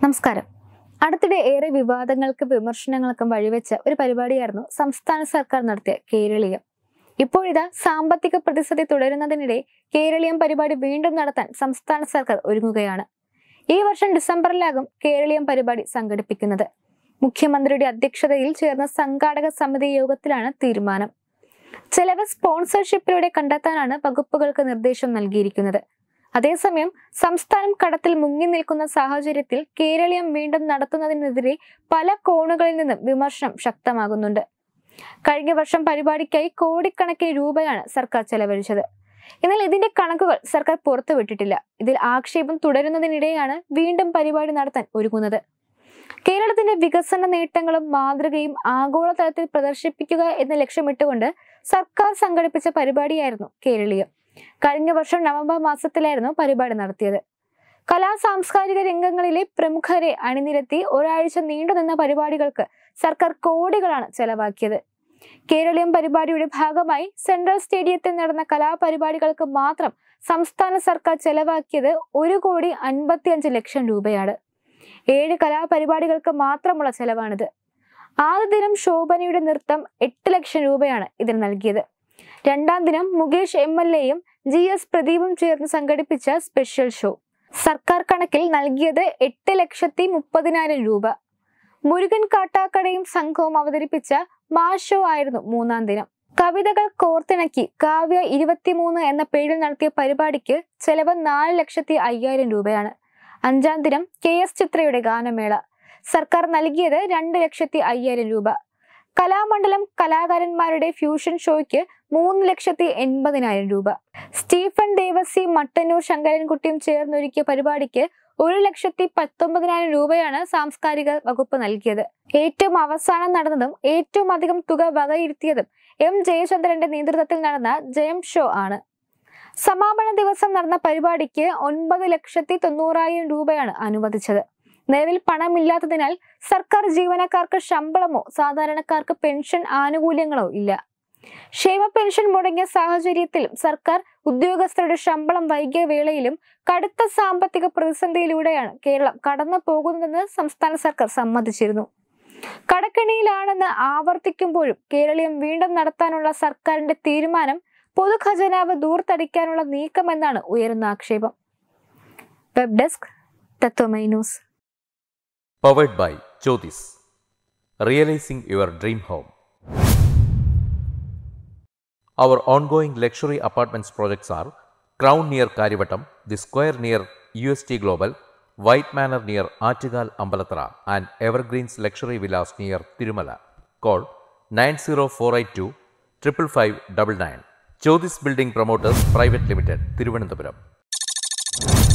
നമസ്കാരം. അടുത്തിടെ ഏറെ വിവാദങ്ങൾക്കും വിമർശനങ്ങൾക്കും വഴിവെച്ച ഒരു പരിപാടിയായിരുന്നു സംസ്ഥാന സർക്കാർ നടത്തിയ കേരളീയം. ഇപ്പോഴിതാ സാമ്പത്തിക പ്രതിസന്ധി തുടരുന്നതിനിടെ കേരളീയം പരിപാടി വീണ്ടും നടത്താൻ സംസ്ഥാന സർക്കാർ ഒരുങ്ങുകയാണ്. ഈ വർഷം ഡിസംബറിലാകും കേരളീയം പരിപാടി സംഘടിപ്പിക്കുന്നത്. മുഖ്യമന്ത്രിയുടെ അധ്യക്ഷതയിൽ ചേർന്ന സംഘാടക സമിതി യോഗത്തിലാണ് തീരുമാനം. ചെലവ് സ്പോൺസർഷിപ്പിലൂടെ കണ്ടെത്താനാണ് വകുപ്പുകൾക്ക് നിർദ്ദേശം നൽകിയിരിക്കുന്നത്. അതേസമയം സംസ്ഥാനം കടത്തിൽ മുങ്ങി നിൽക്കുന്ന സാഹചര്യത്തിൽ കേരളീയം വീണ്ടും നടത്തുന്നതിനെതിരെ പല കോണുകളിൽ നിന്നും വിമർശനം ശക്തമാകുന്നുണ്ട്. കഴിഞ്ഞ വർഷം പരിപാടിക്കായി കോടിക്കണക്കിന് രൂപയാണ് സർക്കാർ ചെലവഴിച്ചത്. എന്നാൽ ഇതിന്റെ കണക്കുകൾ സർക്കാർ പുറത്തുവിട്ടിട്ടില്ല. ഇതിൽ ആക്ഷേപം തുടരുന്നതിനിടെയാണ് വീണ്ടും പരിപാടി നടത്താൻ ഒരുങ്ങുന്നത്. കേരളത്തിന്റെ വികസന നേട്ടങ്ങളും മാതൃകയും ആഗോളതലത്തിൽ പ്രദർശിപ്പിക്കുക എന്ന ലക്ഷ്യമിട്ടുകൊണ്ട് സർക്കാർ സംഘടിപ്പിച്ച പരിപാടിയായിരുന്നു കേരളീയം. കഴിഞ്ഞ വർഷം നവംബർ മാസത്തിലായിരുന്നു പരിപാടി നടത്തിയത്. കലാ സാംസ്കാരിക രംഗങ്ങളിലെ പ്രമുഖരെ അണിനിരത്തി ഒരാഴ്ച നീണ്ടുനിന്ന പരിപാടികൾക്ക് സർക്കാർ കോടികളാണ് ചെലവാക്കിയത്. കേരളീയം പരിപാടിയുടെ ഭാഗമായി സെൻട്രൽ സ്റ്റേഡിയത്തിൽ നടന്ന കലാപരിപാടികൾക്ക് മാത്രം സംസ്ഥാന സർക്കാർ ചെലവാക്കിയത് 1,55,00,000 രൂപയാണ്. 7 കലാപരിപാടികൾക്ക് മാത്രമുള്ള ചെലവാണിത്. ആദ്യ ദിനം ശോഭനയുടെ നൃത്തം 8 ലക്ഷം രൂപയാണ് ഇതിന് നൽകിയത്. രണ്ടാം ദിനം മുകേഷ് MLAയും GS പ്രദീപും ചേർന്ന് സംഘടിപ്പിച്ച സ്പെഷ്യൽ ഷോ. സർക്കാർ കണക്കിൽ നൽകിയത് 8,30,000 രൂപ. മുരുകൻ കാട്ടാക്കടയും സംഘവും അവതരിപ്പിച്ച മാസ് ഷോ ആയിരുന്നു മൂന്നാം ദിനം. കവിതകൾ കോർത്തിണക്കി കാവ്യ 23 എന്ന പേരിൽ നടത്തിയ പരിപാടിക്ക് ചെലവ് 4,05,000 രൂപയാണ്. അഞ്ചാം ദിനം KS ചിത്രയുടെ ഗാനമേള. സർക്കാർ നൽകിയത് 2,05,000 രൂപ. കലാമണ്ഡലം കലാകാരന്മാരുടെ ഫ്യൂഷൻ ഷോയ്ക്ക് 3,80,000 രൂപ. സ്റ്റീഫൻ ദേവസി മട്ടന്നൂർ ശങ്കരൻകുട്ടിയും ചേർന്നൊരുക്കിയ പരിപാടിക്ക് 1,19,000 രൂപയാണ് സാംസ്കാരിക വകുപ്പ് നൽകിയത്. ഏറ്റവും അവസാനം നടന്നതും ഏറ്റവും അധികം തുക വകയിരുത്തിയതും M ജയചന്ദ്രന്റെ നേതൃത്വത്തിൽ നടന്ന ജയം ഷോ ആണ്. സമാപന ദിവസം നടന്ന പരിപാടിക്ക് 9,90,000 രൂപയാണ് അനുവദിച്ചത്. നിലവിൽ പണമില്ലാത്തതിനാൽ സർക്കാർ ജീവനക്കാർക്ക് ശമ്പളമോ സാധാരണക്കാർക്ക് പെൻഷൻ ആനുകൂല്യങ്ങളോ ഇല്ല. ക്ഷേമ പെൻഷൻ മുടങ്ങിയ സാഹചര്യത്തിലും സർക്കാർ ഉദ്യോഗസ്ഥരുടെ ശമ്പളം വൈകിയ വേളയിലും കടുത്ത സാമ്പത്തിക പ്രതിസന്ധിയിലൂടെയാണ് കേരളം കടന്നു പോകുന്നതെന്ന് സംസ്ഥാന സർക്കാർ സമ്മതിച്ചിരുന്നു. കടക്കെണിയിലാണെന്ന് ആവർത്തിക്കുമ്പോഴും കേരളീയം വീണ്ടും നടത്താനുള്ള സർക്കാരിന്റെ തീരുമാനം പൊതുഖജനാവ് ദൂർത്തടിക്കാനുള്ള നീക്കമെന്നാണ് ഉയരുന്ന ആക്ഷേപം. Web desk Tatwamayi news. Powered by Jyotis. Realizing your dream home. Our ongoing luxury apartments projects are Crown near Karivattam, The Square near UST Global, White Manor near Aattugal Ambalathara, and Evergreens Luxury Villas near Tirumala. Call 90482 55599. Jyotis Building Promoters Private Limited, Thiruvananthapuram.